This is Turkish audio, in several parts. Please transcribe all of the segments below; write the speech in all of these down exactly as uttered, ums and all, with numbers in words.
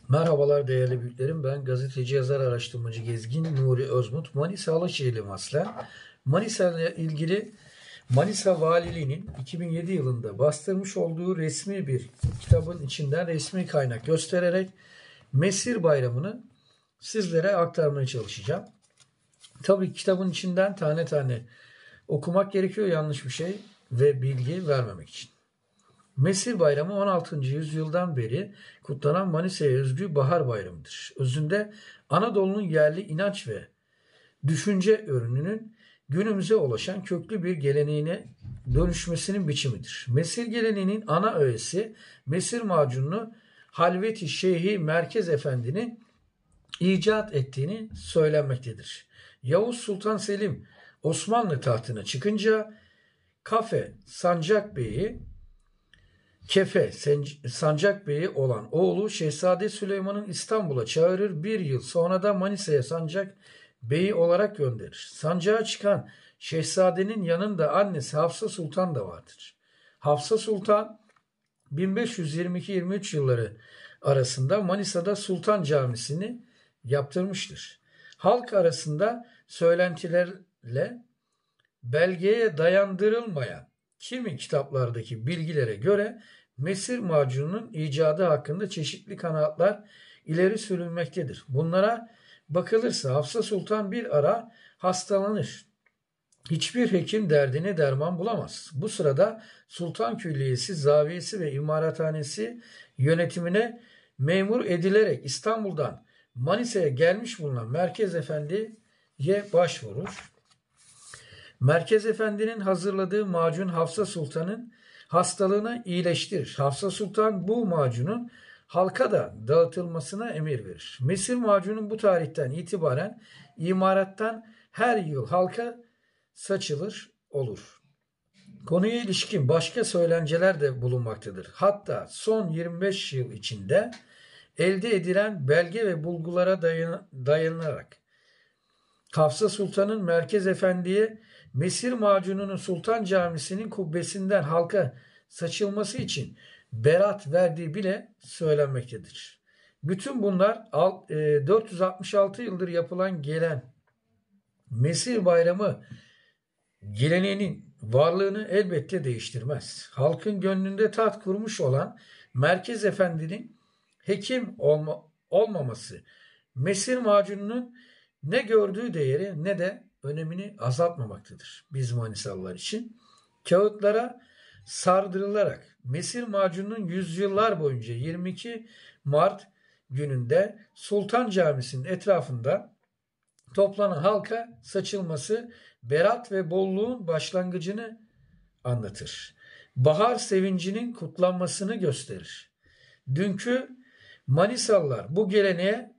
Merhabalar değerli büyüklerim. Ben gazeteci, yazar, araştırmacı, gezgin Nuri Özmut. Manisa Alaşehirliyim aslen. Manisa ile ilgili Manisa Valiliği'nin iki bin yedi yılında bastırmış olduğu resmi bir kitabın içinden resmi kaynak göstererek Mesir Bayramı'nı sizlere aktarmaya çalışacağım. Tabii kitabın içinden tane tane okumak gerekiyor, yanlış bir şey ve bilgi vermemek için. Mesir Bayramı on altıncı yüzyıldan beri kutlanan Manisa'ya özgü bahar bayramıdır. Özünde Anadolu'nun yerli inanç ve düşünce ürününün günümüze ulaşan köklü bir geleneğine dönüşmesinin biçimidir. Mesir geleneğinin ana öğesi Mesir macununu Halveti Şeyhi Merkez Efendi'nin icat ettiğini söylenmektedir. Yavuz Sultan Selim Osmanlı tahtına çıkınca Kafe Sancak Bey'i Kefe Sancak Bey'i olan oğlu Şehzade Süleyman'ın İstanbul'a çağırır, bir yıl sonra da Manisa'ya Sancak Bey'i olarak gönderir. Sancağa çıkan Şehzade'nin yanında annesi Hafsa Sultan da vardır. Hafsa Sultan bin beş yüz yirmi iki yirmi üç yılları arasında Manisa'da Sultan Camisi'ni yaptırmıştır. Halk arasında söylentilerle belgeye dayandırılmayan kimi kitaplardaki bilgilere göre Mesir macununun icadı hakkında çeşitli kanaatler ileri sürülmektedir. Bunlara bakılırsa Hafsa Sultan bir ara hastalanır. Hiçbir hekim derdine derman bulamaz. Bu sırada Sultan Külliyesi, Zaviyesi ve İmarathanesi yönetimine memur edilerek İstanbul'dan Manisa'ya gelmiş bulunan Merkez Efendi'ye başvurur. Merkez Efendi'nin hazırladığı macun Hafsa Sultan'ın hastalığını iyileştirir. Hafsa Sultan bu macunun halka da dağıtılmasına emir verir. Mesir macunun bu tarihten itibaren imarattan her yıl halka saçılır olur. Konuya ilişkin başka söylenceler de bulunmaktadır. Hatta son yirmi beş yıl içinde elde edilen belge ve bulgulara dayanarak Hafsa Sultan'ın Merkez Efendi'ye Mesir macununun Sultan Camisi'nin kubbesinden halka saçılması için berat verdiği bile söylenmektedir. Bütün bunlar dört yüz altmış altı yıldır yapılan gelen Mesir Bayramı geleneğinin varlığını elbette değiştirmez. Halkın gönlünde taht kurmuş olan Merkez Efendi'nin hekim olma, olmaması Mesir macununun ne gördüğü değeri ne de önemini azaltmamaktadır biz Manisalılar için. Kağıtlara sardırılarak Mesir macununun yüzyıllar boyunca yirmi iki Mart gününde Sultan Camisi'nin etrafında toplanan halka saçılması berat ve bolluğun başlangıcını anlatır. Bahar sevincinin kutlanmasını gösterir. Dünkü Manisalılar bu geleneğe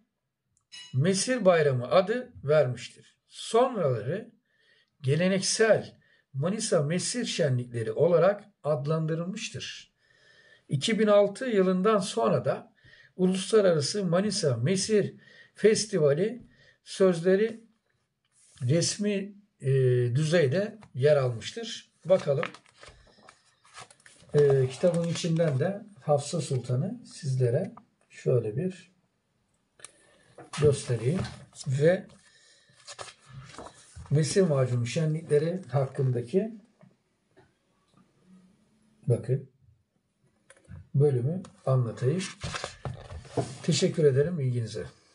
Mesir Bayramı adı vermiştir. Sonraları geleneksel Manisa Mesir şenlikleri olarak adlandırılmıştır. iki bin altı yılından sonra da Uluslararası Manisa Mesir Festivali sözleri resmi e, düzeyde yer almıştır. Bakalım e, kitabın içinden de Hafsa Sultan'ı sizlere şöyle bir göstereyim ve Mesir macunu şenlikleri hakkındaki bakın bölümü anlatayım. Teşekkür ederim ilginize.